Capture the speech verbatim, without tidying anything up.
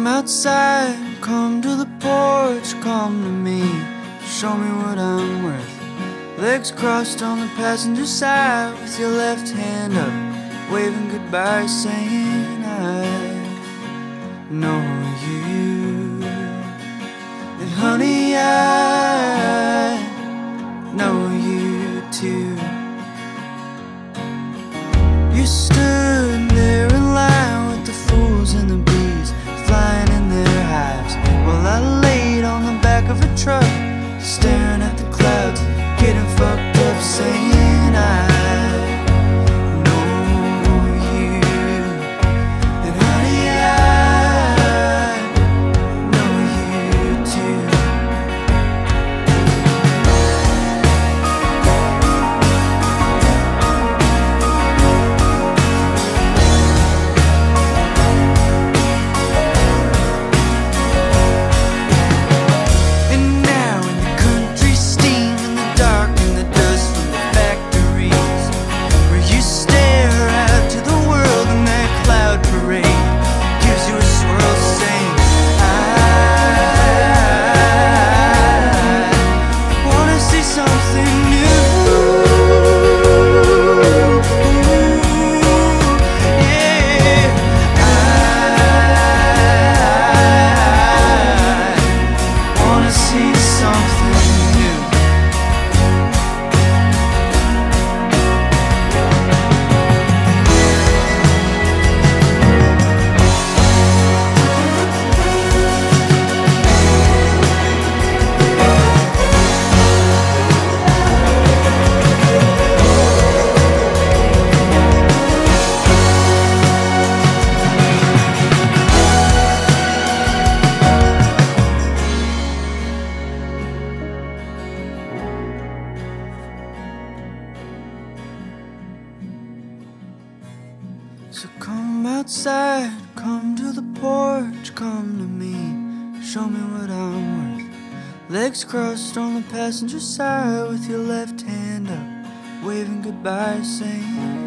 come outside, come to the porch, come to me, show me what I'm worth. Legs crossed on the passenger side, with your left hand up, waving goodbye, saying I know you. And honey, I know you too. You stood there in line with the fools and the bees flying in their hives, while I laid on the back of a truck, staring at the clouds, getting fucked up, saying I know you. And honey, I know you too. So come outside, come to the porch, come to me, show me what I'm worth. Legs crossed on the passenger side, with your left hand up, waving goodbye, saying